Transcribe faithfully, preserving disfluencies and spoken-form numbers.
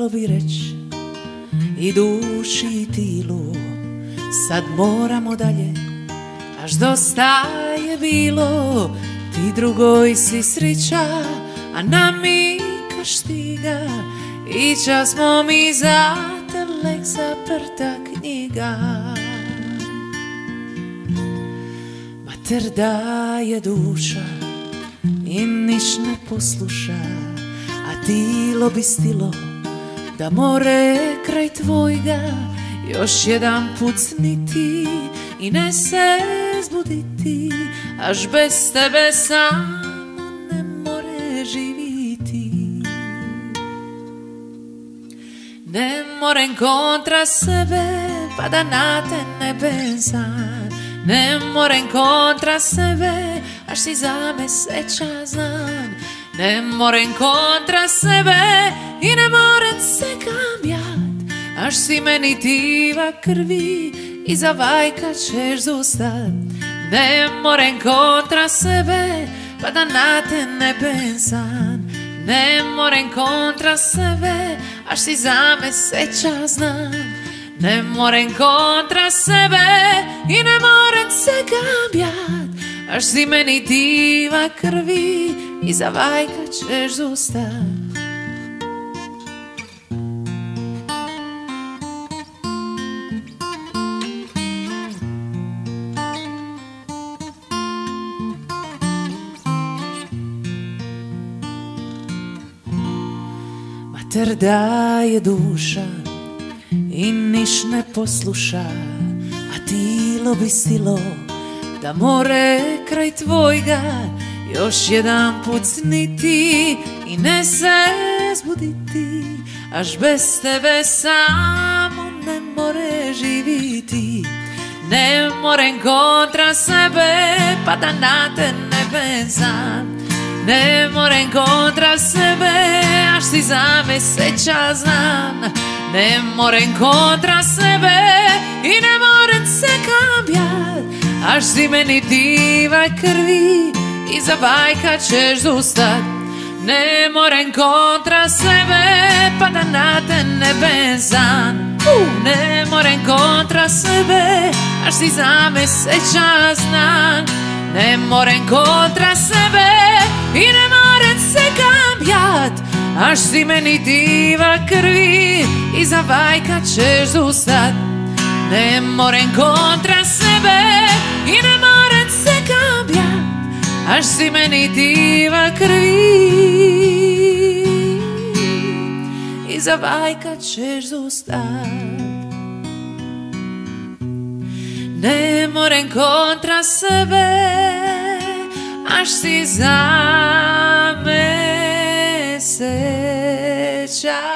trebalo bi reći i duši i tilu, sad moramo dalje, až dosta je bilo. Ti drugoj si srića, a nami kaštiga, i čas smo mi zatelek zaprta knjiga. Mater daje duša i niš ne posluša, a tilo bi stilo da more kraj tvojga još jedan put sniti i ne se zbuditi, až bez tebe samo ne more živiti. Ne morem kontra sebe pa da na te ne benzam, ne morem kontra sebe až si za me seća znam, ne morem kontra sebe i ne morem se kamjat, až si meni diva krvi i za vajka ćeš zustat. Ne morem kontra sebe pa da na te ne benzam, ne morem kontra sebe až si za me seća znam, ne morem kontra sebe i ne morem se kamjat, až si meni diva krvi i za vajka ćeš zustat. Mater daje duša i niš ne posluša, a tilo bi stilo da more kraj tvojga još jedan put sniti i ne se zbuditi, až bez tebe samo ne more živiti. Ne morem kontra sebe pa da na te ne benzam, ne morem kontra sebe až si za me seća znam, ne morem kontra sebe i ne morem se kamjat, až si meni diva krvi i za vajka ćeš zustat. Ne morem kontra sebe pa da na te ne benzam, uh, ne morem kontra sebe až si za me seća znam, ne morem kontra sebe i ne morem se kamjat, až si meni diva krvi i za vajka ćeš zustat. Ne morem kontra sebe i ne morem se kamjat, až si meni diva krvi i za vajka ćeš zustat. Ne morem kontra sebe až si za me seća